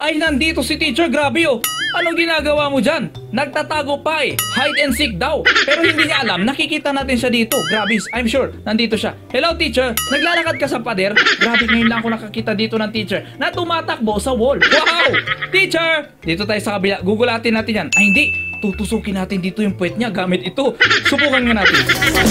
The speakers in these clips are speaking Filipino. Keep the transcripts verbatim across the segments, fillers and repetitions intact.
Ay, nandito si teacher. Grabe oh. Anong ginagawa mo dyan? Nagtatago pa eh. Hide and seek daw. Pero hindi niya alam. Nakikita natin siya dito. Grabe, I'm sure. Nandito siya. Hello, teacher. Naglalakad ka sa pader? Grabe, ngayon lang ako nakakita dito ng teacher na tumatakbo sa wall. Wow! Teacher! Dito tayo sa kabila. Gugulatin natin yan. Ay, hindi. Tutusukin natin dito yung puwet niya gamit ito. Subukan nga natin.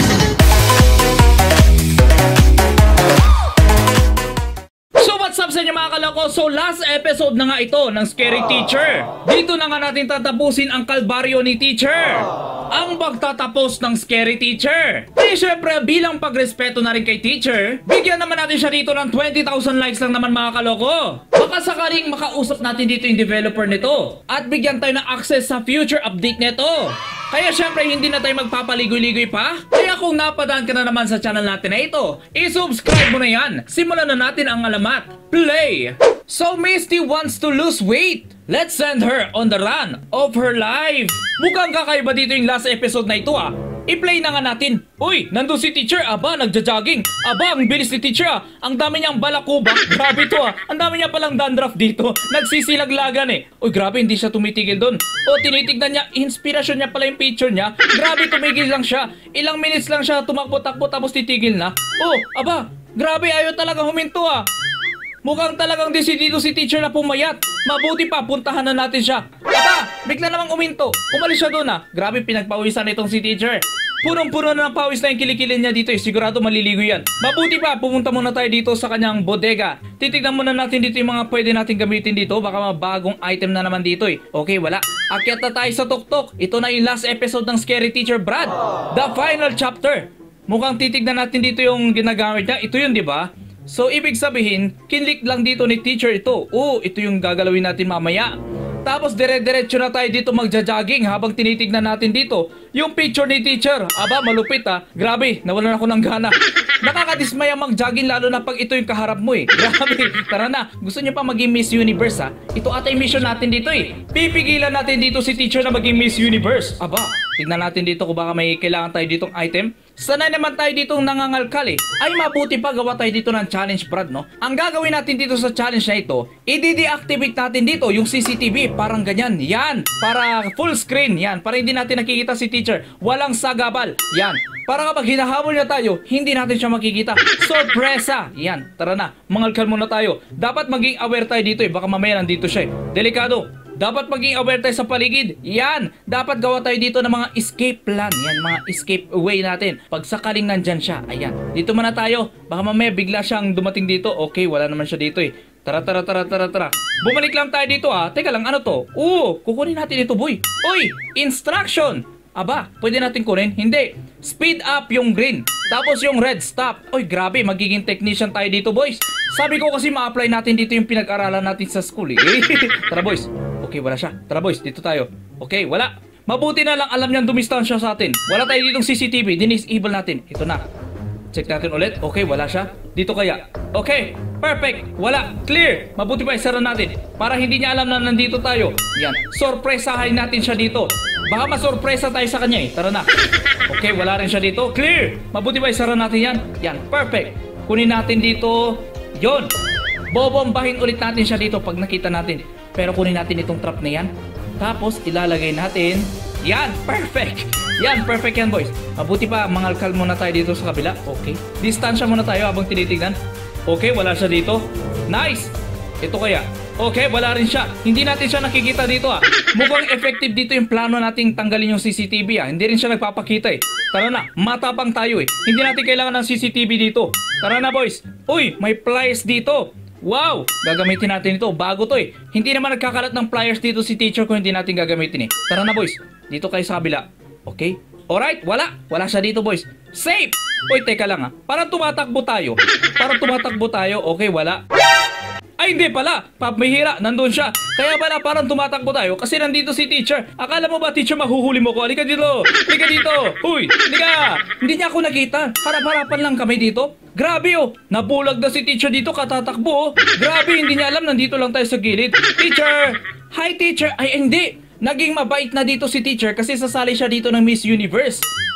What's up sa inyo mga kaloko? So last episode na nga ito ng Scary Teacher. Dito na nga natin tatapusin ang kalbaryo ni teacher. Ang pagtatapos ng Scary Teacher. Eh syempre bilang pagrespeto na rin kay teacher, bigyan naman natin siya dito ng twenty thousand likes lang naman mga kaloko. Baka sakaling makausap natin dito yung developer nito at bigyan tayo ng access sa future update nito. Kaya syempre hindi na tayo magpapaligoy-ligoy pa. Kaya kung napadaan ka na naman sa channel natin na ito, i-subscribe mo na yan. Simulan na natin ang alamat. Play! So Misty wants to lose weight. Let's send her on the run of her life. Mukhang kakaiba dito yung last episode na ito ah. I-play na nga natin. Uy, nandun si teacher. Aba, nagja-jogging. Aba, ang bilis ni teacher ah. Ang dami niyang balakuba. Grabe to ah. Ang dami niya palang dandruff dito. Nagsisilaglagan eh. Uy, grabe, hindi siya tumitigil dun. O, tinitignan niya. Inspirasyon niya pala yung picture niya. Grabe, tumigil lang siya. Ilang minutes lang siya tumakbo-takbo tapos titigil na. Oh, aba, grabe, ayaw talaga huminto ah. Mukhang talagang desidido si teacher na pumayat. Mabuti pa, puntahan na natin siya. Aba, bigla namang uminto. Umalis siya doon ah. Grabe, pinagpawisan itong si teacher. Punong-puno na ng pawis na yung kilikilin niya dito eh. Sigurado maliligo yan. Mabuti pa, pumunta muna tayo dito sa kanyang bodega. Titignan muna natin dito yung mga pwede natin gamitin dito. Baka mabagong item na naman dito eh. Okay, wala. Akyat na tayo sa tuktok. Ito na yung last episode ng Scary Teacher Brad. The final chapter. Mukhang titignan natin dito yung ginagamit niya. Ito yun, di ba? So, ibig sabihin, kinlik lang dito ni teacher ito. Oo, ito yung gagalawin natin mamaya. Tapos, dire-diretso na tayo dito magja-jogging habang tinitignan natin dito yung picture ni teacher. Aba, malupit ah. Grabe, nawalan ako ng gana. Nakakadismaya mag-jogging lalo na pag ito yung kaharap mo eh. Grabe, tara na. Gusto niyo pa maging Miss Universe ha? Ito ata yung mission natin dito eh. Pipigilan natin dito si teacher na maging Miss Universe. Aba, tignan natin dito kung baka may kailangan tayo ditong item. Sanay naman tayo ditong nangangalkal eh. Ay mabuti pa gawa tayo dito ng challenge Brad no. Ang gagawin natin dito sa challenge na ito, i-deactivate natin dito yung C C T V. Parang ganyan. Yan. Para full screen. Yan. Para hindi natin nakikita si teacher. Walang sagabal. Yan. Para kapag hinahabol na tayo, hindi natin siya makikita. Sorpresa! Yan. Tara na. Mangalkal muna tayo. Dapat maging aware tayo dito eh. Baka mamaya nandito siya eh. Delikado. Dapat maging aware tayo sa paligid. Yan. Dapat gawa tayo dito ng mga escape plan. Yan. Mga escape way natin. Pag sakaling nandyan siya. Ayan. Dito muna tayo. Baka mamaya bigla siyang dumating dito. Okay. Wala naman siya dito eh. Tara, tara, tara, tara, tara. Bumalik lang tayo dito ah. Teka lang, ano to? Oo, kukunin natin ito boy. Uy, instruction. Aba, pwede natin kunin? Hindi. Speed up yung green. Tapos yung red, stop. Uy, grabe, magiging technician tayo dito boys. Sabi ko kasi ma-apply natin dito yung pinag-aralan natin sa school eh. Tara boys. Okay, wala siya. Tara boys, dito tayo. Okay, wala. Mabuti na lang alam niyang dumistansya sa atin. Wala tayo ditong C C T V. Dinisable natin. Ito na. Check natin ulit. Okay, wala siya. Dito kaya. Okay, perfect. Wala. Clear. Mabuti pa isara natin. Para hindi niya alam na nandito tayo. Yan. Sorpresahin natin siya dito. Baka masorpresa tayo sa kanya eh. Tara na. Okay, wala rin siya dito. Clear. Mabuti pa isara natin yan. Yan. Perfect. Kunin natin dito. Yon. Bobombahin ulit natin siya dito pag nakita natin. Pero kunin natin itong trap na yan. Tapos ilalagay natin. Yan. Perfect. Yan. Perfect yan boys. Mabuti pa mangalkal muna tayo dito sa kabila. Okay. Distansya muna tayo habang tinitignan. Okay. Wala siya dito. Nice. Ito kaya. Okay. Wala rin siya. Hindi natin siya nakikita dito ah. Mukhang effective dito yung plano nating tanggalin yung C C T V ah. Hindi rin siya nagpapakita eh. Tara na. Matapang tayo eh. Hindi natin kailangan ng C C T V dito. Tara na boys. Uy. May pliers dito. Wow! Gagamitin natin ito. Bago to eh. Hindi naman nagkakalat ng pliers dito si teacher kung hindi natin gagamitin eh. Tara na boys. Dito kayo sa kabila. Okay? Alright, wala. Wala siya dito boys. Safe! Uy, teka lang ah. Parang tumatakbo tayo. Parang tumatakbo tayo. Okay, wala. Ay, hindi pala. Pamihira, nandun siya. Kaya pala parang tumatakbo tayo kasi nandito si teacher. Akala mo ba teacher mahuhuli mo ko? Halika dito. Halika dito. Uy, halika. Hindi niya ako nakita. Harap-harapan lang kami dito. Grabe oh. Nabulag na si teacher dito katatakbo oh. Grabe, hindi niya alam nandito lang tayo sa gilid. Teacher! Hi teacher! Ay, hindi. Naging mabait na dito si teacher kasi sasali siya dito ng Miss Universe.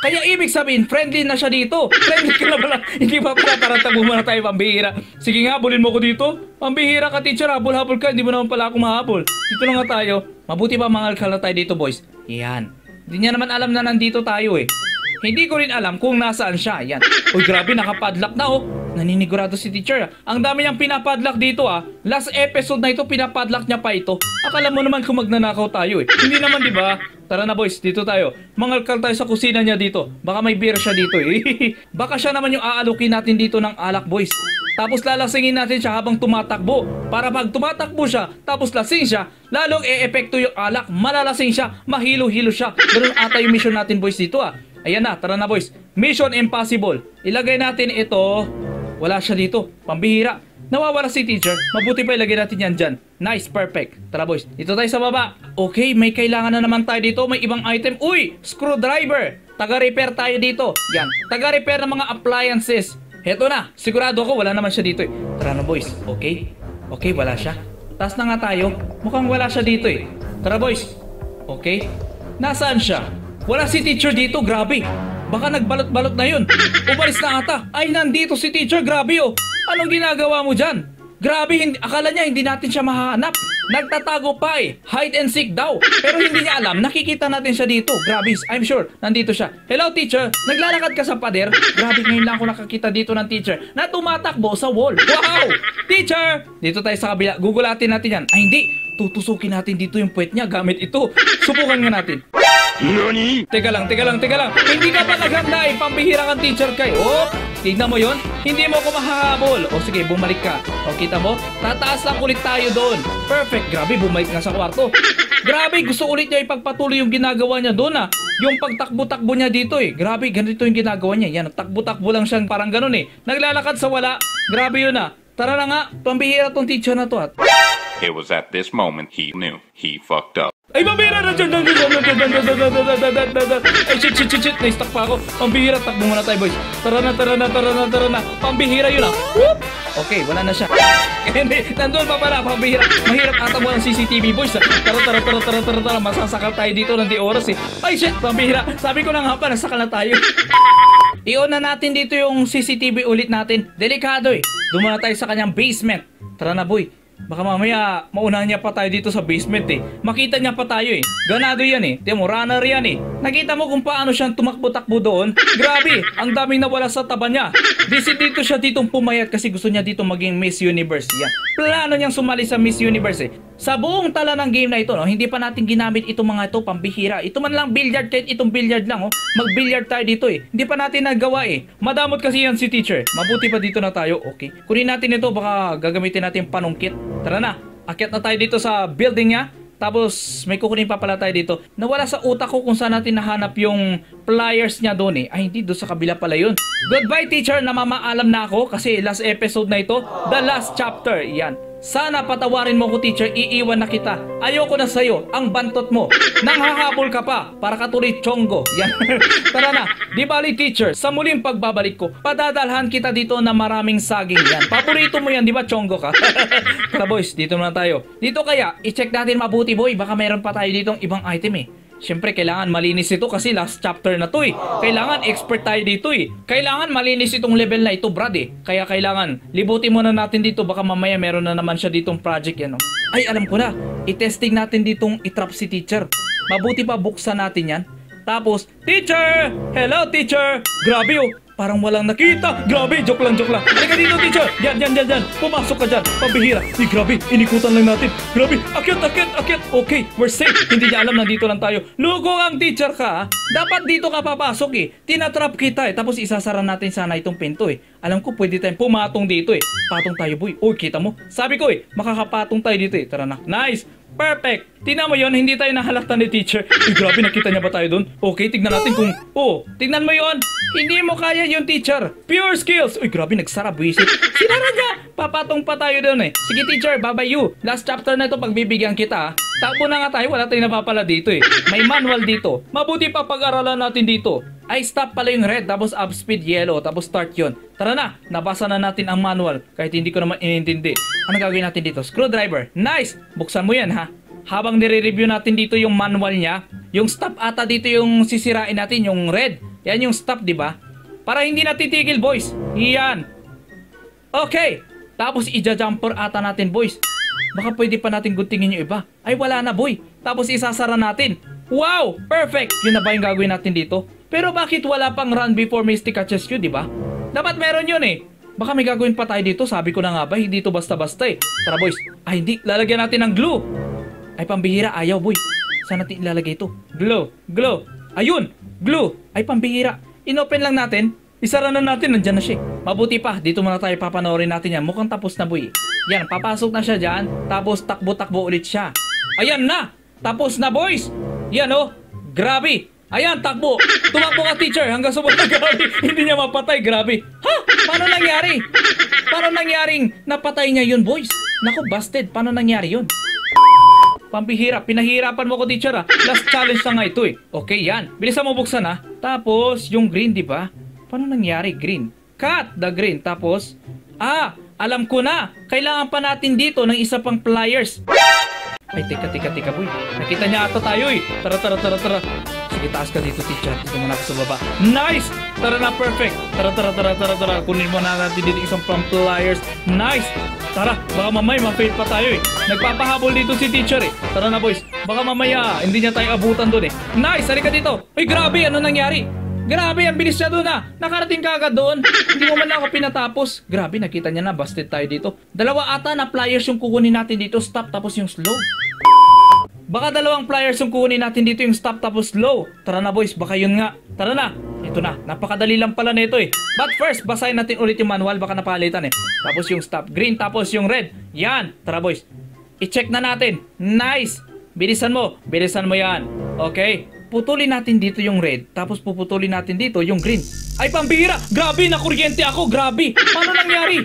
Kaya ibig sabihin, friendly na siya dito. Friendly ka na pala. Hindi ba pala tarantang muna tayo, pambihira. Sige nga, bulin mo ko dito. Pambihira ka, teacher. Habol-habol ka. Hindi mo naman pala ako mahabol. Dito na nga tayo. Mabuti pa mangalkal na tayo dito, boys. Yan. Hindi niya naman alam na nandito tayo eh. Hindi ko rin alam kung nasaan siya. Yan. Uy, grabe, nakapadlock na oh. Naninigurado si teacher. Ang dami niyang pinapadlock dito ah. Last episode na ito, pinapadlock niya pa ito. Akala mo naman kung magnanakaw tayo eh. Hindi naman, di ba? Tara na boys, dito tayo. Mangalkal tayo sa kusina niya dito. Baka may beer siya dito eh. Baka siya naman yung aalukin natin dito ng alak, boys. Tapos lalasingin natin siya habang tumatakbo. Para pag tumatakbo siya, tapos lasing siya, lalong e-epekto yung alak. Malalasing siya, mahilo-hilo siya. Ganun ata yung mission natin, boys, dito ah. Ayan na, tara na boys. Mission impossible. Ilagay natin ito. Wala siya dito. Pambihira. Nawawala si teacher. Mabuti pa ilagay natin yan dyan. Nice, perfect. Tara boys, dito tayo sa baba. Okay, may kailangan na naman tayo dito. May ibang item. Uy, screwdriver. Taga-repair tayo dito. Yan, taga-repair ng mga appliances. Heto na, sigurado ako wala naman siya dito eh. Tara na boys, okay? Okay, wala siya. Taas na nga tayo. Mukhang wala siya dito eh. Tara boys. Okay. Nasaan siya? Wala si teacher dito, grabe. Baka nagbalot-balot na yun. Umalis na ata. Ay, nandito si teacher, grabe oh. Anong ginagawa mo dyan? Grabe, hindi, akala niya hindi natin siya mahanap. Nagtatago pa eh. Hide and seek daw. Pero hindi niya alam, nakikita natin siya dito. Grabe, I'm sure, nandito siya. Hello teacher, naglalakad ka sa pader? Grabe, ngayon lang ako nakakita dito ng teacher na tumatakbo sa wall. Wow! Teacher! Dito tayo sa kabila, gugulatin natin yan. Ay hindi, tutusukin natin dito yung puwet niya gamit ito. Subukan nga natin. Nani? Teka lang, teka lang, teka lang. Hindi ka pa naghanda eh. Pambihira kang teacher kay. Oh, tignan mo yon. Hindi mo ko mahahabol. O sige, bumalik ka. O kita mo? Tataas lang ulit tayo doon. Perfect. Grabe, bumalik nga sa kwarto. Grabe, gusto ulit niya ipagpatuloy yung ginagawa niya doon ah. Yung pagtakbo-takbo niya dito eh. Grabe, ganito yung ginagawa niya. Yan, takbo-takbo lang siya parang ganun eh. Naglalakad sa wala. Grabe yun ah. Tara na nga, pambihira tong teacher na to at. It was at this moment he knew he fucked up. Ay, pambihira na dyan! Ay, shit, shit, shit, shit! Na-stuck pa ako. Pambihira, takbo muna tayo, boys. Tara na, tara na, tara na, tara na. Pambihira yun ah. Whoop! Okay, wala na siya. Hindi, nandun pa pala, pambihira. Mahirap ata mo ang C C T V, boys. Tara, tara, tara, tara, tara, tara. Masasakal tayo dito ng di oras eh. Ay, shit, pambihira. Sabi ko na nga pa, nasakal na tayo. I-on na natin dito yung C C T V ulit natin. Delikado eh. Dumana tayo sa kanyang basement. Tara na, boy. Baka mamaya maunahan niya pa tayo dito sa basement eh. Makita niya pa tayo eh. Ganado yan eh. Tiyan mo, runner yan eh. Nakita mo kung paano siyang tumakbo-takbo doon? Grabe, ang daming nawala sa taba niya. Busy dito siya ditong pumayat kasi gusto niya dito maging Miss Universe. Yan. Plano niyang sumali sa Miss Universe eh. Sa buong tala ng game na ito, no, hindi pa natin ginamit itong mga ito, pambihira. Ito man lang billiard, kahit itong billiard lang, oh. Mag-billiard tayo dito eh. Hindi pa natin nagawa eh. Madamot kasi yan si teacher. Mabuti pa dito na tayo. Okay. Kunin natin ito, baka gagamitin natin panungkit. Tara na. Akyat na tayo dito sa building niya. Tapos may kukunin pa pala tayo dito. Nawala sa utak ko kung saan natin nahanap yung pliers niya doon eh. Ay hindi, doon sa kabila pala yun. Goodbye teacher, namamaalam na ako kasi last episode na ito, the last chapter. Yan. Sana patawarin mo ko teacher, iiwan na kita. Ayoko na sa'yo, ang bantot mo. Nanghahabol ka pa, para ka tuloy Chongo. Yan. Tara na, di bali teacher, sa muling pagbabalik ko, padadalhan kita dito na maraming saging. Yan, paborito mo yan, di ba Chongo ka? Tara boys, dito na tayo. Dito kaya, i-check natin mabuti boy, baka meron pa tayo ditong ibang item eh. Siyempre, kailangan malinis ito kasi last chapter na to eh. Kailangan expert tayo dito eh. Kailangan malinis itong level na ito, Brad eh. Kaya kailangan, libutin muna natin dito. Baka mamaya meron na naman siya ditong project yan. No? Ay, alam ko na. I-testing natin ditong i-trap si teacher. Mabuti pa buksan natin yan. Tapos, teacher! Hello, teacher! Grabe oh. Parang walang nakita. Grabe, joke lang, joke lang. Halika dito, teacher. Yan, yan, yan, yan. Pumasok ka dyan. Pambihira. Di, grabe. Inikutan lang natin. Grabe. Akyat, akyat, akyat. Okay, we're safe. Hindi niya alam, nandito lang tayo. Lugo ang teacher ka, ha? Dapat dito ka papasok, eh. Tinatrap kita, eh. Tapos isasara natin sana itong pinto, eh. Alam ko, pwede tayong pumatong dito, eh. Patong tayo, boy. Uy, kita mo? Sabi ko, eh. Makakapatong tayo dito, eh. Tara na. Nice. Perfect! Tingnan mo yon, hindi tayo nahalata ni teacher. Uy, grabe, nakita niya ba tayo doon? Okay, tignan natin kung... Oh, tignan mo yon. Hindi mo kaya yung teacher. Pure skills! Uy, grabe, nagsara, buwisit. Sinara niya! Papatong pa tayo doon eh. Sige teacher, bye-bye you. Last chapter na ito, pagbibigyan kita. Takbo na nga tayo, wala tayong napapala dito eh. May manual dito. Mabuti pa pag-aralan natin dito. Ay, stop pala yung red, tapos up speed yellow, tapos start yon. Tara na, nabasa na natin ang manual. Kahit hindi ko naman inintindi. Ano gagawin natin dito? Screwdriver. Nice! Buksan mo yan ha. Habang nire-review natin dito yung manual niya, yung stop ata dito yung sisirain natin, yung red. Yan yung stop, di ba? Para hindi na titigil, boys. Yan. Okay. Tapos ija-jumper ata natin, boys. Baka pwede pa natin guntingin yung iba. Ay, wala na, boy. Tapos isasara natin. Wow! Perfect! Yun na ba yung gagawin natin dito? Pero bakit wala pang run before Misty catches you, di ba? Dapat meron yun eh. Baka may gagawin pa tayo dito. Sabi ko na nga ba, hindi to basta-basta eh. Tara, boys. Ay, hindi. Lalagyan natin ng glue. Ay, pambihira. Ayaw, boy. Saan natin ilalagay ito? Glue. Glue. Ayun! Glue. Ay, pambihira. Inopen lang natin. Isara na natin. Nandyan na siya. Mabuti pa. Dito muna tayo papanoorin natin yan. Mukhang tapos na, boy. Yan. Papasok na siya dyan. Tapos takbo-takbo ulit siya. Ayan na. Tapos na, boys. Yan, oh. Grabe. Ayan, takbo. Tumakbo ka, teacher. Hanggang sa mga grabe. Hindi niya mapatay. Grabe. Ha? Paano nangyari? Paano nangyaring napatay niya yun, boys? Naku, busted. Paano nangyari yun? Pambihira. Pinahirapan mo ko, teacher, ha? Last challenge na nga ito, eh. Okay, yan. Bilisan mo buksan, ha? Tapos, yung green, di ba? Paano nangyari? Green. Cut the green. Tapos, ah, alam ko na. Kailangan pa natin dito ng isa pang pliers. Ay, teka, teka, teka, boy. Nakita niya ata tayo, eh. Tara, tara, tara, tara. Sige, taas ka dito, teacher. Dito muna ako sa baba. Nice! Tara na, perfect. Tara, tara, tara, tara, tara. Kunin mo na natin dito isang pang pliers. Nice! Tara, baka mamay ma-fail pa tayo, eh. Nagpapahabol dito si teacher, eh. Tara na, boys. Baka mamaya, hindi niya tayo abutan doon, eh. Nice! Halika dito. Ay, grabe, ano nangyari? Grabe, ang bilis niya doon, ah. Nakarating ka agad doon. Hindi mo man lang ako pinatapos. Grabe, nakita niya na. Busted tayo dito. Dalawa ata na pliers yung kukunin natin dito. Stop, tapos yung slow. Baka dalawang pliers yung kukunin natin dito. Yung stop, tapos slow. Tara na, boys. Baka yun nga. Tara na. Ito na. Napakadali lang pala nito, eh. But first, basahin natin ulit yung manual. Baka napalitan, eh. Tapos yung stop. Green, tapos yung red. Yan. Tara, boys. I-check na natin. Nice. Bilisan mo. Bilisan mo yan. Okay. Putulin natin dito yung red, tapos puputulin natin dito yung green. Ay, pambihira! Grabe, nakuryente ako! Grabe! Paano nangyari?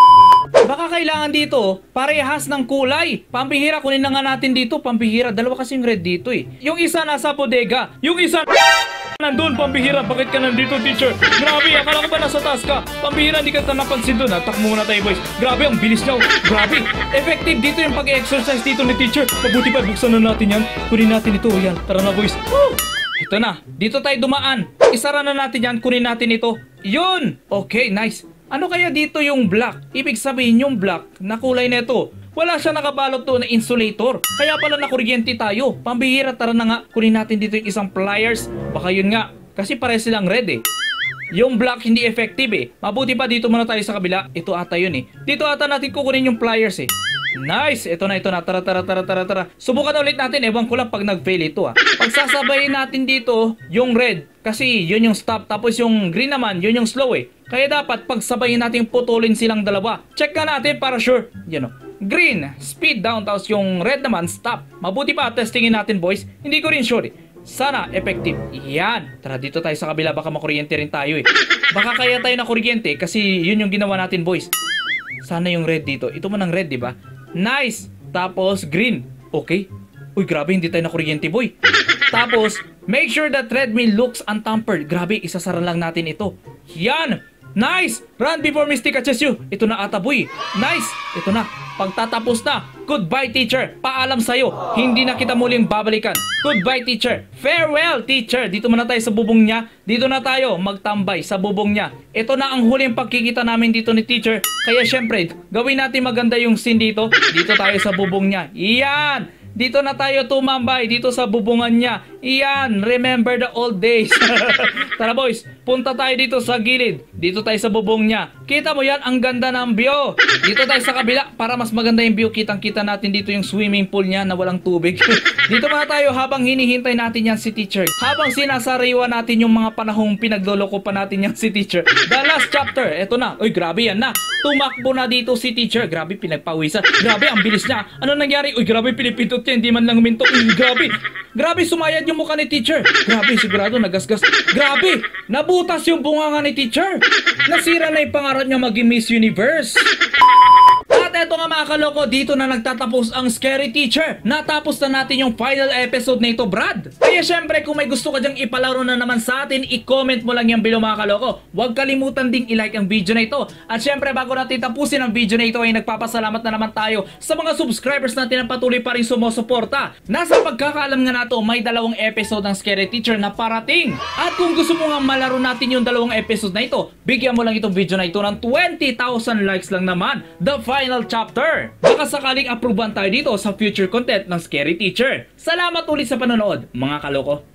Baka kailangan dito, parehas ng kulay. Pambihira, kunin na nga natin dito. Pambihira, dalawa kasi yung red dito, eh. Yung isa nasa bodega, yung isa nandun. Pambihira, bakit ka nandito, teacher? Grabe, akala ko ba nasa taas ka? Pambihira, hindi ka napansin dun, ha? Takbo muna tayo, boys. Grabe, ang bilis niya. Grabe, effective dito yung pag-exercise dito ni teacher. Mabuti pa, buksan na natin yan. Kunin natin ito, yan. Tara na, boys. Woo! Ito na, dito tayo dumaan. Isara na natin yan, kunin natin ito. Yun! Okay, nice. Ano kaya dito yung black? Ibig sabihin yung black na kulay nito. Wala siya nakabalot to na insulator. Kaya pala nakuryente tayo. Pambihira, tara na nga. Kunin natin dito yung isang pliers. Baka yun nga. Kasi pare silang red, eh. Yung black hindi effective, eh. Mabuti pa dito muna tayo sa kabila. Ito ata yun, eh. Dito ata natin kukunin yung pliers, eh. Nice! Ito na, ito na. Tara, tara, tara, tara, tara. Subukan na ulit natin. Ewan ko lang pag nag-fail ito, ah. Pagsasabayin natin dito, yung red. Kasi yun yung stop. Tapos yung green naman, yun yung slow, eh. Kaya dapat pagsabayin natin putulin silang dalawa. Check na natin para sure. Yan, o. Green, speed down. Tapos yung red naman, stop. Mabuti pa, testingin natin, boys. Hindi ko rin sure, eh. Sana effective. Yan. Tara, dito tayo sa kabila. Baka makuryente rin tayo, eh. Baka kaya tayo na kuryente kasi yun yung ginawa natin, boys. Sana yung red dito. Ito man ang red, di ba? Nice! Tapos, green. Okay. Uy, grabe, hindi tayo na kuryente, boy. Tapos, make sure that treadmill looks untampered. Grabe, isasara lang natin ito. Yan! Nice! Run before Misty catches you. Ito na ata, boy. Nice! Ito na. Pagtatapos na. Goodbye, teacher. Paalam sa'yo. Hindi na kita muling babalikan. Goodbye, teacher. Farewell, teacher. Dito muna tayo sa bubong niya. Dito na tayo magtambay sa bubong niya. Ito na ang huling pagkikita namin dito ni teacher. Kaya syempre, gawin natin maganda yung scene dito. Dito tayo sa bubong niya. Iyan! Dito na tayo tumambay, dito sa bubungan niya. Iyan, remember the old days. Tara, boys, punta tayo dito sa gilid. Dito tayo sa bubong niya. Kita mo yan, ang ganda ng view. Dito tayo sa kabila, para mas maganda yung view. Kitang-kita natin dito yung swimming pool niya na walang tubig. Dito muna tayo habang hinihintay natin yan si teacher. Habang sinasariwa natin yung mga panahong pinagloloko pa natin yan si teacher. The last chapter, eto na. Uy, grabe yan na. Tumakbo na dito si teacher. Grabe, pinagpawisan. Grabe, ang bilis niya. Ano nangyari? Uy, grabe, pinipintot niya. Hindi man lang huminto. Uy, grabe. Grabe, sumayad yung mukha ni teacher. Grabe, sigurado nagasgas. Grabe, nabutas yung bunganga ni teacher. Nasira na yung pangarap niya maging Miss Universe. At eto nga mga kaloko, dito na nagtatapos ang Scary Teacher. Natapos na natin yung final episode na ito, Brad. Kaya syempre kung may gusto ka dyang ipalaro na naman sa atin, i-comment mo lang yan below mga kaloko. Huwag kalimutan ding i-like ang video na ito. At syempre bago natin tapusin ang video na ito ay nagpapasalamat na naman tayo sa mga subscribers natin na patuloy pa rin sumusuporta. Nasa pagkakaalam nga nato, may dalawang episode ng Scary Teacher na parating. At kung gusto mo nga malaro natin yung dalawang episode na ito, bigyan mo lang itong video na ito ng twenty thousand likes lang naman. The final chapter. Baka sakaling approvean tayo dito sa future content ng Scary Teacher. Salamat ulit sa panonood mga kaloko.